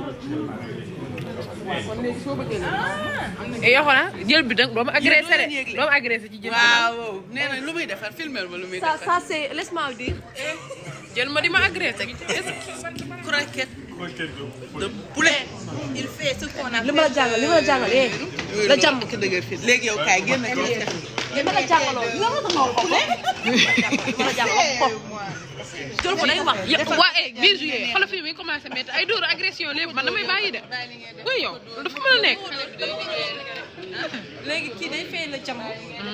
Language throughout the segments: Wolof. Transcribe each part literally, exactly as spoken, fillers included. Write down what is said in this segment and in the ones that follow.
yow xoolal jël bi nag doo ma agressé de doo ma agressé ci jël bi. waaw nee na lu muy defar filmel ma lu muy defar. ça ça c'est laisse-moi dire. jël ma di ma agressé. croquette de poulet. il fait ce qu'on a. li ma la jàngal li ma la jàngal eh. la jàmm ko dëgër fit léegi yow kaay génn ko. li ma la jàngaloo li ma la jàngaloo li ma la jàngaloo ko. jël ko day wax. yëpp waa eh biir juillet xoolal film yi commencé métti ay dóoru agression lépp man damay bàyyi de. oui yow dafa mën a nekk. léegi kii day fay la jàmm.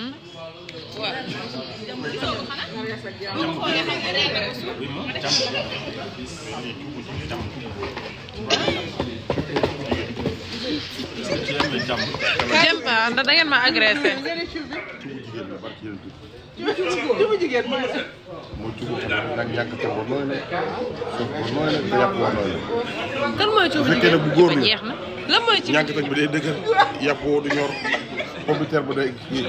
jëm ah da ngeen ma agressé. jubu jigéen mooy moo cubu nag ñàkk te boo nooy la suuf boo nooy la te yàpp boo nooy la. kan mooy cubu bu fekkee ne bu góor la jeex na lan mooy ci ñàkk teg bi day dëgër yàpp woo du ñor pomme de terre ba day kii.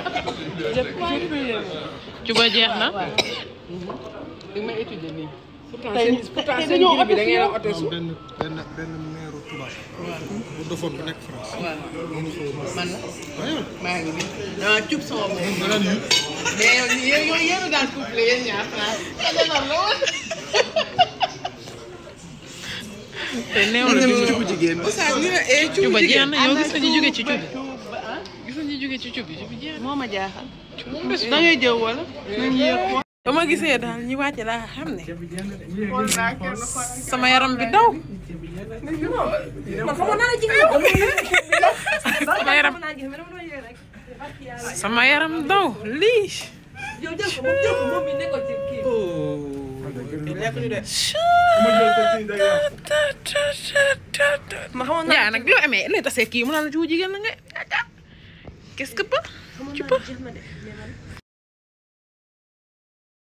cuba jeex na. li may étudier nii. pourtant seen ngir bi da ngeen a oto su. benn benn benn maire tubaab. bu defoon bu nekk France. man la maa ngi nii dama cub sama bopp. da daan yu. mais yow yéen yow yéen a daan couple yéen ñaar France. te néew la cubu jigéen bi. cuba jeex na yow gis nga ñu jóge ci cubi. gis nga ñu jóge ci cubi cubi jeex na. moo ma jaaxal. da ngay jëw wala. nañu yéex ko. ba ma gisee daal ñu wàcce laa xam ne. sama yaram bi daw. sama yaram sama yaram daw lii. yaa nag loo amee lay tasee kii mu naan la ci wu jigéen la nga qu'est-ce que pas tu peux